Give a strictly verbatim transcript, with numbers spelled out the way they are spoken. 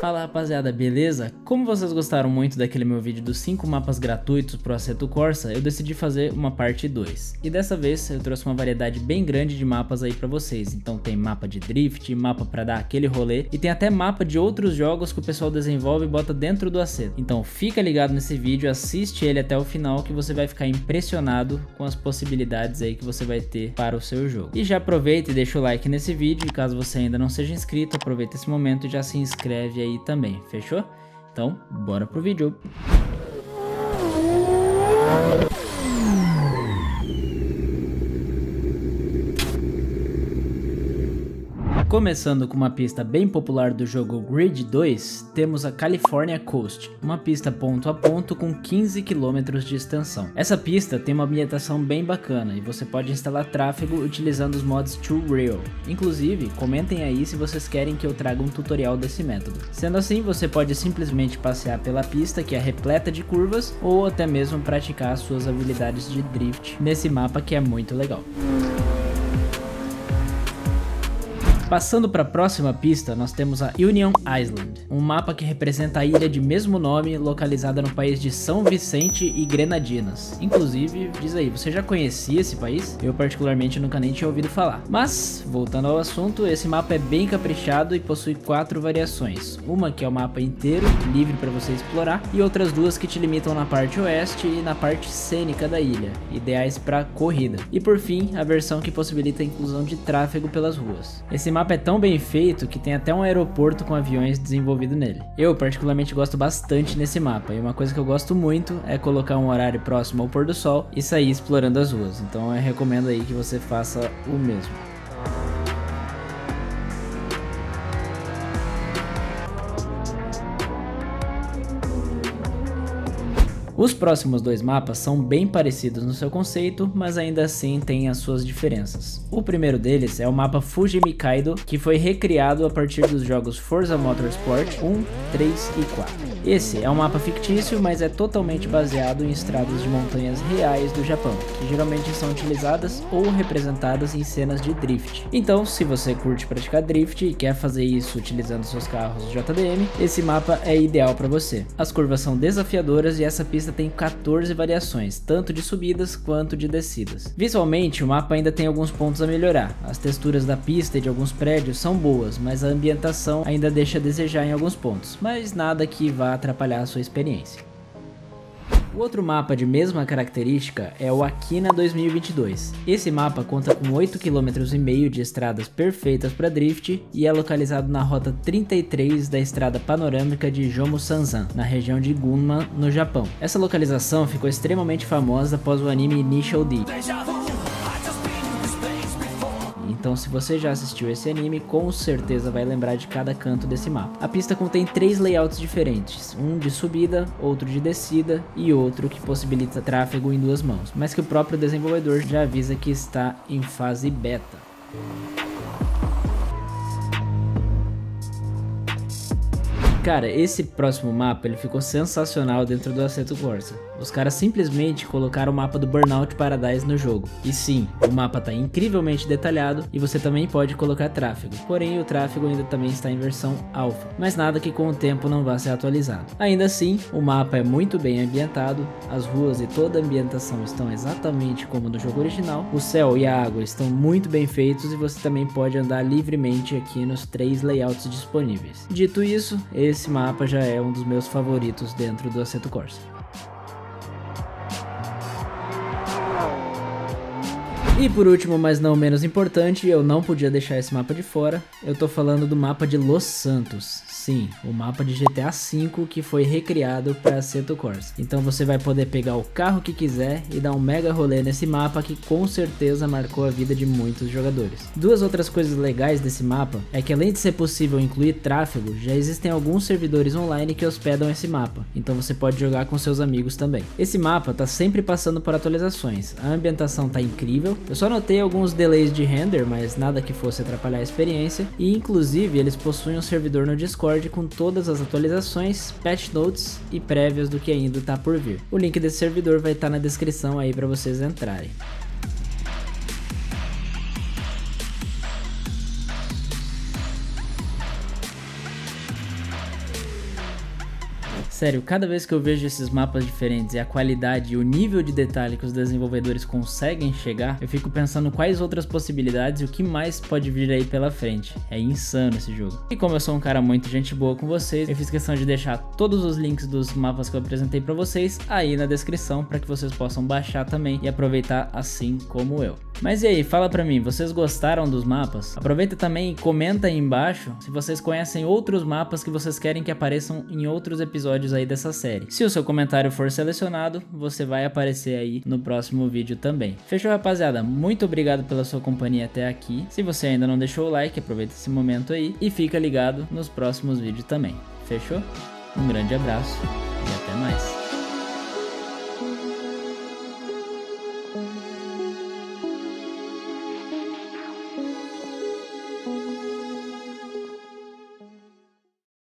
Fala rapaziada, beleza? Como vocês gostaram muito daquele meu vídeo dos cinco mapas gratuitos pro Assetto Corsa, eu decidi fazer uma parte dois. E dessa vez eu trouxe uma variedade bem grande de mapas aí pra vocês. Então tem mapa de drift, mapa pra dar aquele rolê, e tem até mapa de outros jogos que o pessoal desenvolve e bota dentro do Assetto. Então fica ligado nesse vídeo, assiste ele até o final que você vai ficar impressionado com as possibilidades aí que você vai ter para o seu jogo. E já aproveita e deixa o like nesse vídeo, e caso você ainda não seja inscrito, aproveita esse momento e já se inscreve aí também, fechou? Então, bora pro vídeo. Começando com uma pista bem popular do jogo Grid dois, temos a California Coast, uma pista ponto a ponto com quinze quilômetros de extensão. Essa pista tem uma ambientação bem bacana e você pode instalar tráfego utilizando os mods TrueRail. Inclusive, comentem aí se vocês querem que eu traga um tutorial desse método. Sendo assim, você pode simplesmente passear pela pista, que é repleta de curvas, ou até mesmo praticar suas habilidades de drift nesse mapa que é muito legal. Passando para a próxima pista, nós temos a Union Island, um mapa que representa a ilha de mesmo nome, localizada no país de São Vicente e Grenadinas. Inclusive, diz aí, você já conhecia esse país? Eu particularmente nunca nem tinha ouvido falar. Mas, voltando ao assunto, esse mapa é bem caprichado e possui quatro variações. Uma que é o mapa inteiro, livre para você explorar, e outras duas que te limitam na parte oeste e na parte cênica da ilha, ideais para corrida. E por fim, a versão que possibilita a inclusão de tráfego pelas ruas. Esse mapa O mapa é tão bem feito que tem até um aeroporto com aviões desenvolvido nele. Eu particularmente gosto bastante nesse mapa, e uma coisa que eu gosto muito é colocar um horário próximo ao pôr do sol e sair explorando as ruas, então eu recomendo aí que você faça o mesmo. Os próximos dois mapas são bem parecidos no seu conceito, mas ainda assim têm as suas diferenças. O primeiro deles é o mapa Fujimi Kaido, que foi recriado a partir dos jogos Forza Motorsport um, três e quatro. Esse é um mapa fictício, mas é totalmente baseado em estradas de montanhas reais do Japão, que geralmente são utilizadas ou representadas em cenas de drift. Então, se você curte praticar drift e quer fazer isso utilizando seus carros J D M, esse mapa é ideal para você. As curvas são desafiadoras e essa pista tem quatorze variações, tanto de subidas quanto de descidas. Visualmente, o mapa ainda tem alguns pontos a melhorar. As texturas da pista e de alguns prédios são boas, mas a ambientação ainda deixa a desejar em alguns pontos, mas nada que vá atrapalhar a sua experiência. O outro mapa de mesma característica é o Akina dois mil e vinte e dois. Esse mapa conta com oito vírgula cinco quilômetros de estradas perfeitas para drift e é localizado na rota trinta e três da estrada panorâmica de Jomo-Sanzan, na região de Gunma, no Japão. Essa localização ficou extremamente famosa após o anime Initial D. Então, se você já assistiu esse anime, com certeza vai lembrar de cada canto desse mapa. A pista contém três layouts diferentes, um de subida, outro de descida e outro que possibilita tráfego em duas mãos, mas que o próprio desenvolvedor já avisa que está em fase beta. Cara, esse próximo mapa ele ficou sensacional dentro do Assetto Corsa. Os caras simplesmente colocaram o mapa do Burnout Paradise no jogo. E sim, o mapa está incrivelmente detalhado e você também pode colocar tráfego. Porém, o tráfego ainda também está em versão alpha, mas nada que com o tempo não vá ser atualizado. Ainda assim, o mapa é muito bem ambientado, as ruas e toda a ambientação estão exatamente como no jogo original, o céu e a água estão muito bem feitos e você também pode andar livremente aqui nos três layouts disponíveis. Dito isso, esse mapa já é um dos meus favoritos dentro do Assetto Corsa. E por último, mas não menos importante, eu não podia deixar esse mapa de fora, eu tô falando do mapa de Los Santos. Sim, o mapa de G T A cinco que foi recriado para Assetto Corsa. Então você vai poder pegar o carro que quiser e dar um mega rolê nesse mapa que com certeza marcou a vida de muitos jogadores. Duas outras coisas legais desse mapa é que além de ser possível incluir tráfego, já existem alguns servidores online que hospedam esse mapa, então você pode jogar com seus amigos também. Esse mapa tá sempre passando por atualizações, a ambientação tá incrível, eu só notei alguns delays de render, mas nada que fosse atrapalhar a experiência, e inclusive eles possuem um servidor no Discord com todas as atualizações, patch notes e prévias do que ainda está por vir. O link desse servidor vai estar na descrição aí para vocês entrarem. Sério, cada vez que eu vejo esses mapas diferentes e a qualidade e o nível de detalhe que os desenvolvedores conseguem chegar, eu fico pensando quais outras possibilidades e o que mais pode vir aí pela frente. É insano esse jogo. E como eu sou um cara muito gente boa com vocês, eu fiz questão de deixar todos os links dos mapas que eu apresentei pra vocês aí na descrição, para que vocês possam baixar também e aproveitar assim como eu. Mas e aí, fala pra mim, vocês gostaram dos mapas? Aproveita também e comenta aí embaixo se vocês conhecem outros mapas que vocês querem que apareçam em outros episódios aí dessa série. Se o seu comentário for selecionado, você vai aparecer aí no próximo vídeo também. Fechou, rapaziada? Muito obrigado pela sua companhia até aqui. Se você ainda não deixou o like, aproveita esse momento aí e fica ligado nos próximos vídeos também. Fechou? Um grande abraço e até mais.